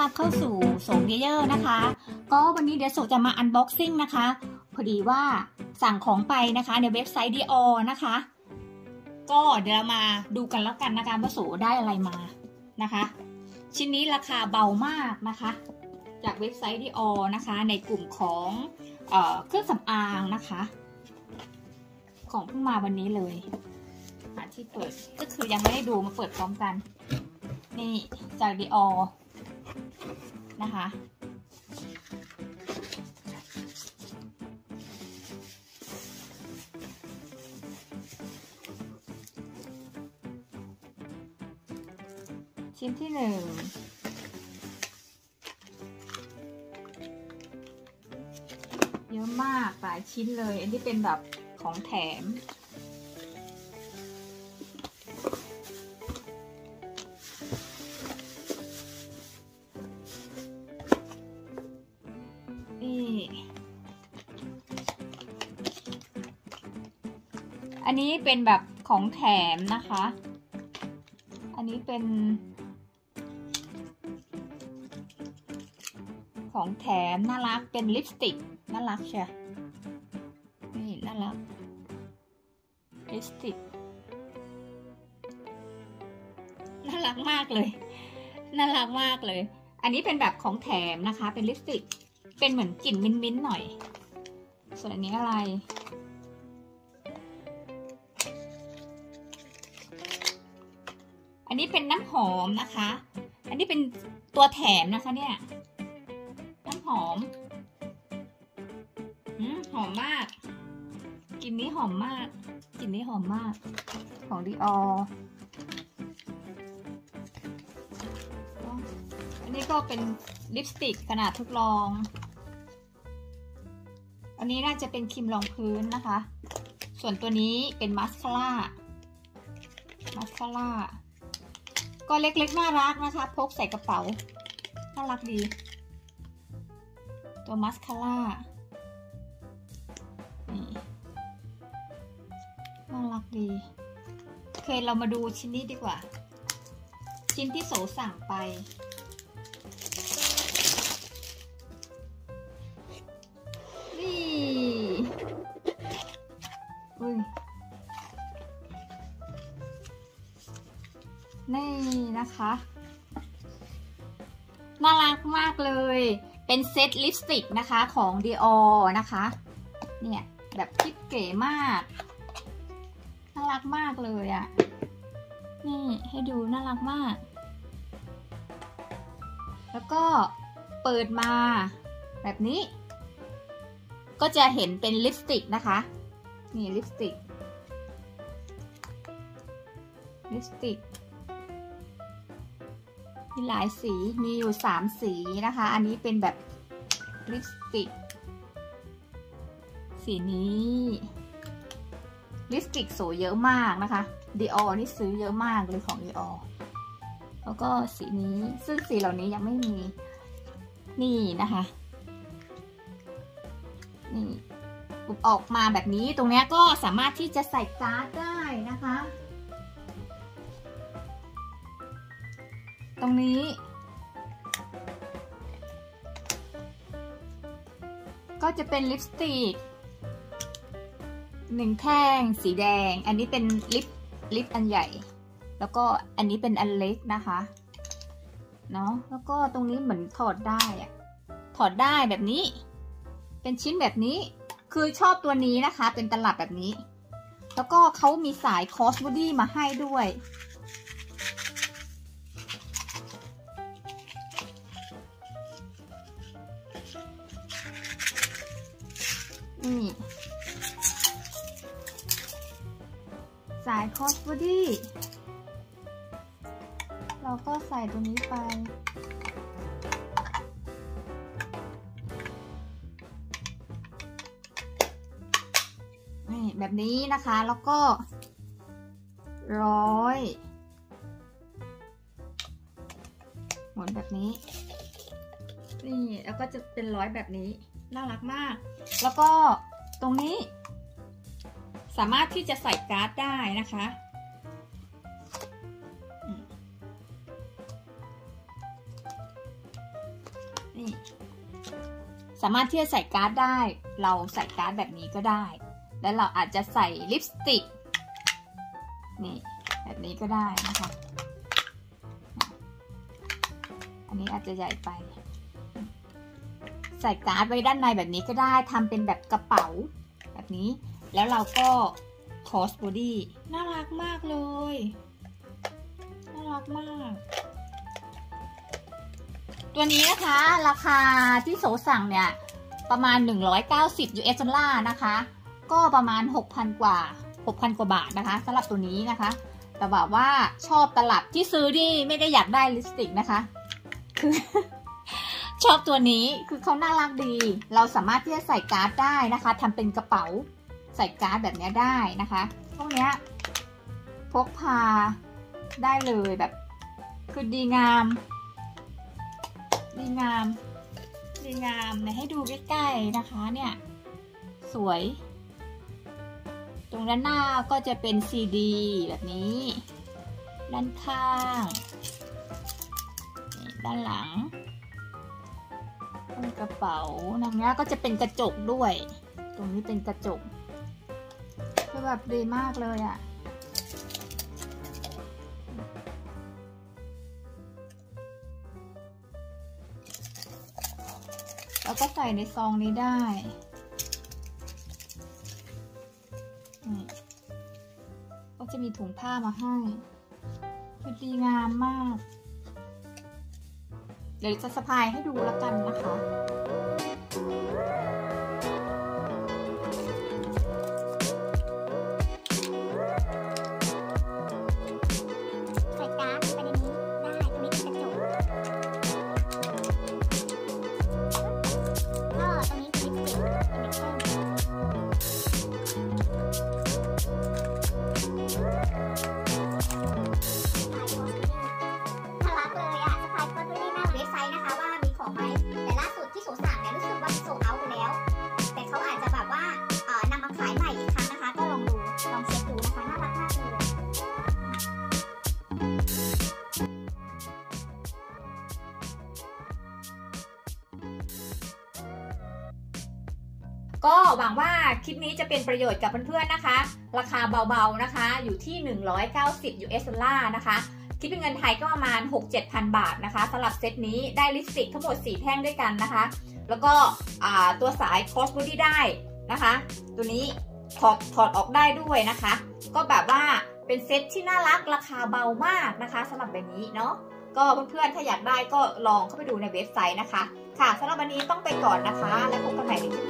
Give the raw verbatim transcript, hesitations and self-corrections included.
รับเข้าสู่โสมเยอร์นะคะก็วันนี้เดี๋ยวโสจะมาอันบ็อกซิ่งนะคะพอดีว่าสั่งของไปนะคะในเว็บไซต์ ดี ออ นะคะก็เดี๋ยวเรามาดูกันแล้วกันนะคะว่าโสได้อะไรมานะคะชิ้นนี้ราคาเบามากนะคะจากเว็บไซต์ ดี ออ นะคะในกลุ่มของเอ่อเครื่องสำอางนะคะของเพิ่งมาวันนี้เลยหาที่เปิดก็คือยังไม่ได้ดูมาเปิดพร้อมกันนี่จาก ดี ออ นะคะชิ้นที่หนึ่งเยอะมากหลายชิ้นเลยอันนี้เป็นแบบของแถมอันนี้เป็นแบบของแถมนะคะอันนี้เป็นของแถมน่ารักเป็นลิปสติกน่ารักใช่นี่น่ารักลิปสติกน่ารักมากเลยน่ารักมากเลยอันนี้เป็นแบบของแถมนะคะเป็นลิปสติกเป็นเหมือนกลิ่นมิ้นท์ๆหน่อยส่วนอันนี้อะไรอันนี้เป็นน้ำหอมนะคะอันนี้เป็นตัวแถมนะคะเนี่ยน้ำหอมอืมหอมมากกลิ่นนี้หอมมากกลิ่นนี้หอมมากของ ดี ออ อันนี้ก็เป็นลิปสติกขนาดทดลองอันนี้น่าจะเป็นครีมรองพื้นนะคะส่วนตัวนี้เป็นมาสคาร่ามาสคาร่าก็เล็กๆน่ารักนะคะพกใส่กระเป๋าน่ารักดีตัวมาสคาร่านี่น่ารักดีโอเคเรามาดูชิ้นนี้ดีกว่าชิ้นที่โสสั่งไปนี่อุ้ยนี่นะคะน่ารักมากเลยเป็นเซตลิปสติกนะคะของ ดี ออ นะคะเนี่ยแบบคิดเก๋มากน่ารักมากเลยอ่ะนี่ให้ดูน่ารักมากแล้วก็เปิดมาแบบนี้ก็จะเห็นเป็นลิปสติกนะคะนี่ลิปสติกลิปสติกมีหลายสีมีอยู่สามสีนะคะอันนี้เป็นแบบลิปสติกสีนี้ลิปสติกสวยเยอะมากนะคะ ดี ออ นี่ซื้อเยอะมากเลยของ ดี ออ แล้วก็สีนี้ซึ่งสีเหล่านี้ยังไม่มีนี่นะคะนี่ออกมาแบบนี้ตรงนี้ก็สามารถที่จะใส่การ์ดได้นะคะตรงนี้ก็จะเป็นลิปสติกหนึ่งแท่งสีแดงอันนี้เป็นลิปลิปอันใหญ่แล้วก็อันนี้เป็นอันเล็กนะคะเนาะแล้วก็ตรงนี้เหมือนถอดได้อะถอดได้แบบนี้เป็นชิ้นแบบนี้คือชอบตัวนี้นะคะเป็นตลับแบบนี้แล้วก็เขามีสายคอสบอดี้มาให้ด้วยนี่สายคอสบอดี้เราก็ใส่ตัวนี้ไปนี่แบบนี้นะคะแล้วก็ร้อยหมุนแบบนี้นี่แล้วก็จะเป็นร้อยแบบนี้น่ารักมากแล้วก็ตรงนี้สามารถที่จะใส่การ์ดได้นะคะ นสามารถที่จะใส่การ์ดได้เราใส่การ์ดแบบนี้ก็ได้แล้วเราอาจจะใส่ลิปสติกนี่แบบนี้ก็ได้นะคะอันนี้อาจจะใหญ่ไปใส่การ์ดไว้ด้านในแบบนี้ก็ได้ทำเป็นแบบกระเป๋าแบบนี้แล้วเราก็คอสบอดี้น่ารักมากเลยน่ารักมากตัวนี้นะคะราคาที่โสสั่งเนี่ยประมาณหนึ่งร้อยเก้าสิบ ยู เอส ดอลลาร์นะคะก็ประมาณ หกพัน กว่า หกพัน กว่าบาทนะคะสำหรับตัวนี้นะคะแต่แบบว่าชอบตลับที่ซื้อนี่ไม่ได้อยากได้ลิปสติกนะคะคือ ชอบตัวนี้คือเขาน่ารักดีเราสามารถที่จะใส่การ์ดได้นะคะทำเป็นกระเป๋าใส่การ์ดแบบนี้ได้นะคะพวกเนี้ยพกพาได้เลยแบบคือดีงามดีงามดีงามเนี่ยให้ดูใกล้ๆนะคะเนี่ยสวยตรงด้านหน้าก็จะเป็นซีดีแบบนี้ด้านข้างด้านหลังเป็นกระเป๋าตรงนี้ก็จะเป็นกระจกด้วยตรงนี้เป็นกระจกคือแบบดีมากเลยอ่ะแล้วก็ใส่ในซองนี้ได้ก็จะมีถุงผ้ามาให้คือดีงามมากเดี๋ยวจะสะพายให้ดูแล้วกันนะคะใส่การ์ดไปในนี้ได้ตรงนี้เป็นกระจกก็ตรงนี้เป็นลิปสติกเป็นเด็กเส้นก็หวังว่าคลิปนี้จะเป็นประโยชน์กับเพื่อนๆนะคะราคาเบาๆนะคะอยู่ที่หนึ่งร้อยเก้าสิบ ยู เอส ดอลลาร์นะคะคิดเป็นเงินไทยก็ประมาณ หกถึงเจ็ดพัน บาทนะคะสำหรับเซตนี้ได้ลิปสติกทั้งหมดสี่แท่งด้วยกันนะคะแล้วก็ตัวสายคอสบอดี้ได้นะคะตัวนี้ถอดถอดออกได้ด้วยนะคะก็แบบว่าเป็นเซตที่น่ารักราคาเบามากนะคะสำหรับแบบนี้เนาะก็เพื่อนๆถ้าอยากได้ก็ลองเข้าไปดูในเว็บไซต์นะคะค่ะสำหรับวันนี้ต้องไปก่อนนะคะแล้วพบกันใหม่ในคลิป